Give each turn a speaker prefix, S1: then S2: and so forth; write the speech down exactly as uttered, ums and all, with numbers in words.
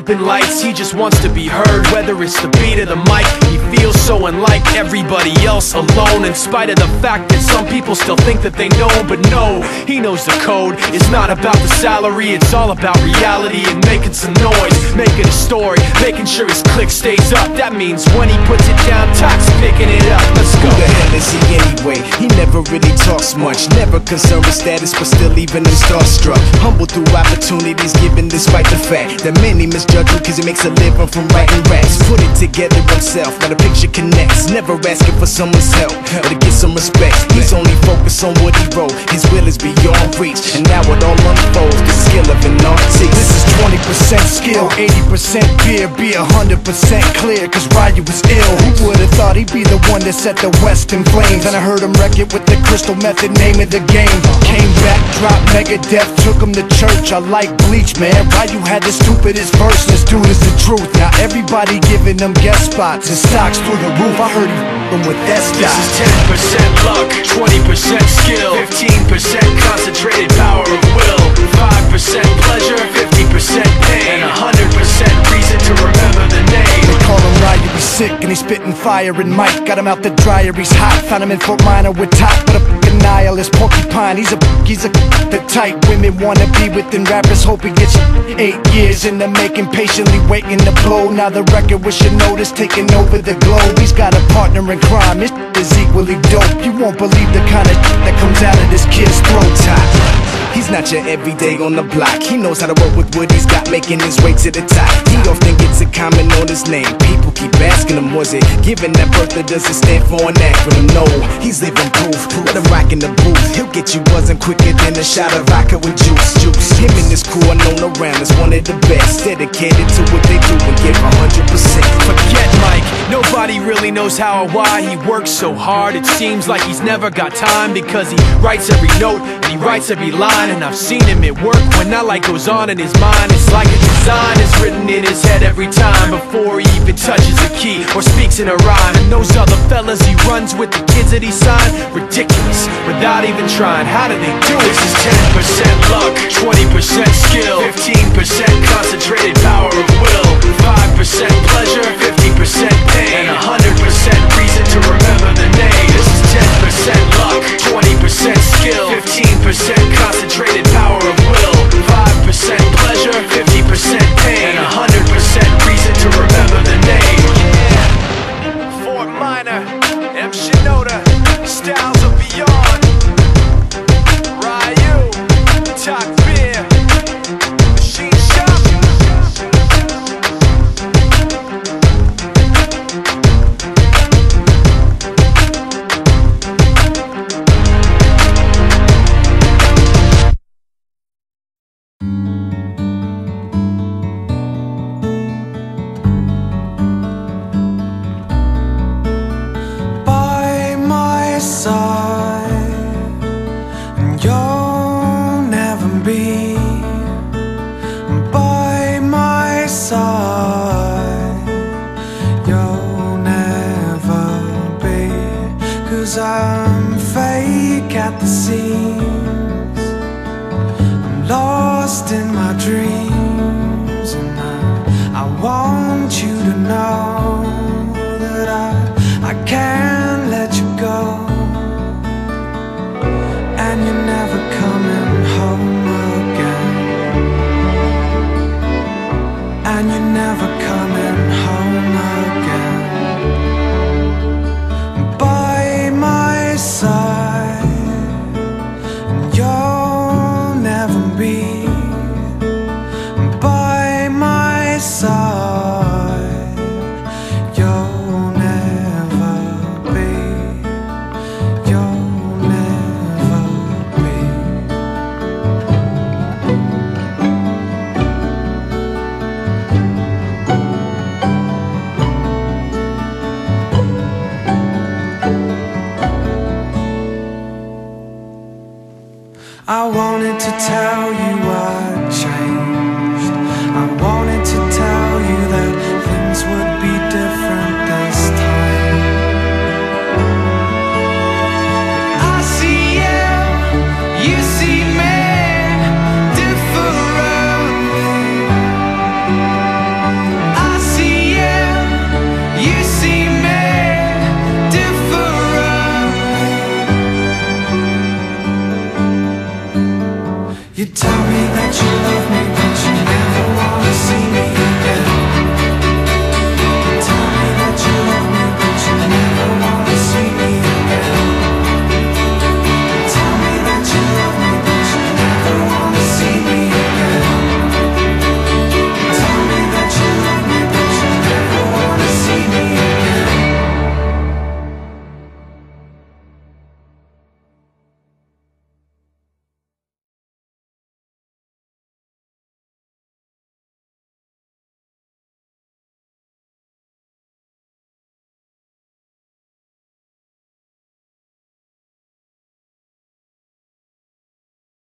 S1: jumping lights. He just wants to be heard, whether it's the beat or the mic. He feels so unlike everybody else, alone, in spite of the fact that some people still think that they know. But no, he knows the code. It's not about the salary, it's all about reality and making some noise, making a story, making sure his click stays up. That means when he puts it down, Tox picking it up. Let's go.
S2: Who the hell is he anyway? He never really talks much, never concerned with status, but still even him starstruck. Humble through opportunities given despite the fact that many misjudge him cause he makes a living from writing raps. Put it together himself, now the picture connects, never asking for someone's help or to get some respect. He's only focused on what he wrote, his will is beyond reach, and now it all unfolds, the skill of an artist.
S3: This is twenty percent skill, eighty percent beer, be one hundred percent clear, cause Ryu was ill. Who would've thought he'd be the one that set the West in flames? And I heard him wreck it with the Crystal Method, name of the game. Came back, dropped Megadeth, took him to church. I like Bleach, man. Ryu had the stupidest verse, this dude is the truth. Now everybody giving them guest spots and stocks through the roof. I heard he f***ing with that stock.
S1: This is ten percent luck, twenty percent skill, fifteen percent concentrated power of will, five percent pleasure, fifty percent pain, and one hundred percent reason to remember the name.
S3: They call him Ryu, he's sick and he's spitting fire. And Mike got him out the dryer, he's hot. Found him in Fort Minor with top, but a f***ing nihilist porcupine. He's a he's a the type women wanna be within rappers. Hope he gets eight years in the making, patiently waiting to blow. Now the record with your notice taking over the globe. He's got a partner in crime, his is equally dope. You won't believe the kind of that comes out of this kid's throat. Top.
S2: He's not your everyday on the block. He knows how to work with what he's got, making his way to the top. He often gets a comment on his name. People keep asking him, was it given that birth or does it stand for an acronym? No, he's living proof. Let him rock in the booth. He'll get you buzzing quicker than a shot of vodka with juice. Juice. Him and his crew are known around as one of the best, dedicated to what they do and give one hundred percent.
S1: Forget Mike, nobody really knows how or why he works so hard. It seems like he's never got time, because he writes every note and he writes every line. And I've seen him at work when that light goes on in his mind. It's like a design is written in his head every time, before he even touches a key or speaks in a rhyme. And those other fellas he runs with, the kids that he signed, ridiculous, without even trying. How do they do it? This is ten percent luck, twenty percent skill, fifteen percent concentrated power of will, five percent pleasure, fifty percent pain, and one hundred percent reason to remember the name. This is ten percent luck, twenty percent skill, fifteen percent concentrated power of will, five percent pleasure, fifty percent pain, and one hundred percent reason to remember the name. Yeah. Fort Minor, M. Shinoda, Styles of Beyond, Ryu, Talk Beer, Machine Shop.
S4: I'm fake at the seams, I'm lost in my dreams, and I, I want you to know that I, I can't let you go, and you're never coming home again, and you're never coming home again. Side, and you'll never be by my side. You'll never be. You'll never be. I wanted to tell you I changed. I wanted to tell you that things would be different this time. I see you, you see me differently. Tell me that you